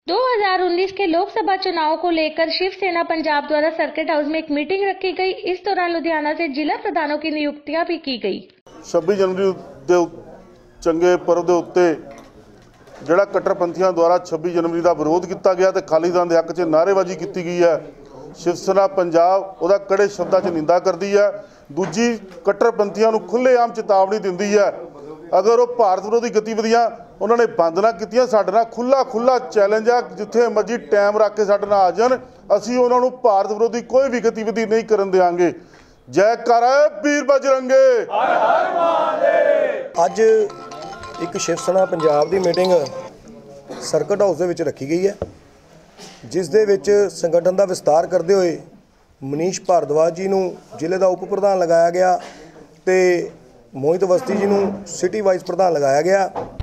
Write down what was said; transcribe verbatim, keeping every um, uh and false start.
दो हज़ार उन्नीस के लोकसभा चुनाव को लेकर शिवसेना पंजाब द्वारा सर्किट हाउस में एक मीटिंग रखी गई। इस दौरान लुधियाना से जिला प्रधानों की नियुक्तियां भी की गई। छब्बीस जनवरी ਦੇ ਚੰਗੇ पर्व ਦੇ ਉੱਤੇ ਜਿਹੜਾ कट्टरपंथियों द्वारा छब्बीस जनवरी का विरोध किया गया तो खालिस्तान के हक च नारेबाजी की गई है। शिवसेना पंजाब ਉਹਦਾ कड़े शब्दों च निंदा करती है। दूजी कट्टरपंथियों को खुलेआम चेतावनी दिंदी है, अगर वो भारत विरोधी गतिविधियां उन्होंने बंद ना कीतियां, साडे नाल खुला खुला चैलेंज है, जिथे मर्जी टाइम रख के साडे नाल आ जाण, असीं उन्हां नूं भारत विरोधी कोई भी गतिविधि नहीं करन देंगे। जयकारा वीर बजरंगे। अज एक शिवसेना पंजाब की मीटिंग सर्किट हाउस दे विच रखी गई है, जिस दे विच संगठन का विस्तार करते हुए मनीष भारद्वाज जी नूं जिले का उप प्रधान लगाया गया तो मोहित अवस्थी जी नूं सिटी वाइस प्रधान लगाया गया।